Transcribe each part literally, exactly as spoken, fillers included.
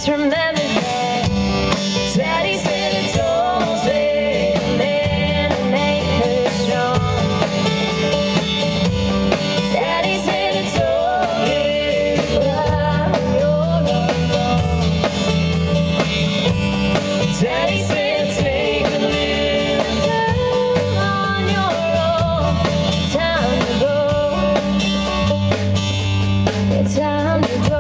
Just remember that Daddy said it's almost there, a man to make her strong. Daddy said it's okay, but you're not wrong. Daddy said take a little time on your own. Time to go. It's time to go.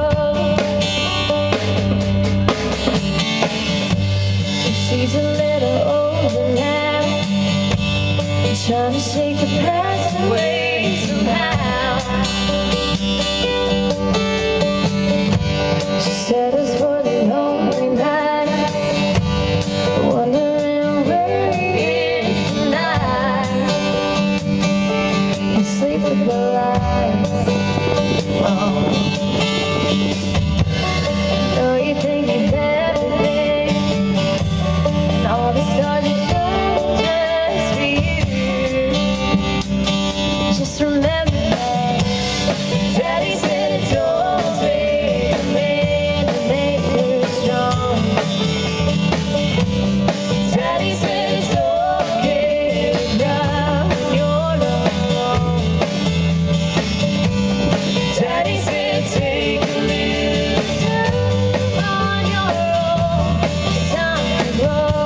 She's a little older now, trying to shake the past away somehow. She settles for the lonely night, wondering where he is tonight. You sleep with the lights on. Know you think he's everything, all the stars are shining just for you. Just remember that Daddy said it's always been a man to make her strong. Daddy said it's okay to cry when you're not wrong. Daddy said take a little time on your own. It's time to grow.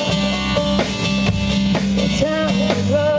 It's time to grow.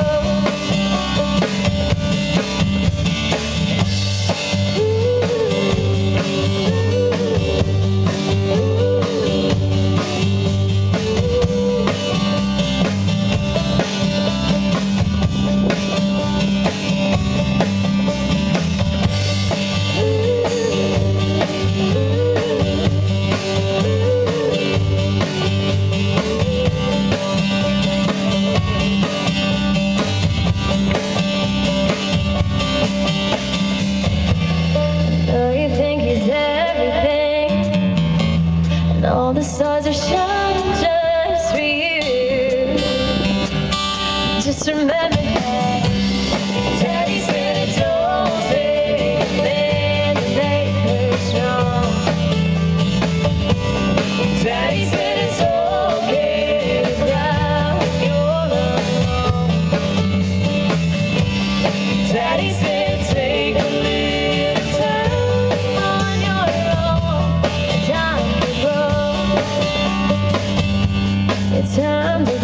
Know you think he's everything, and all the stars are shining just for you. Just remember that Daddy said it's always been a man to make her strong. Daddy said it's okay to cry when you're alone. Daddy said take a little time on your own. It's time to grow. It's time to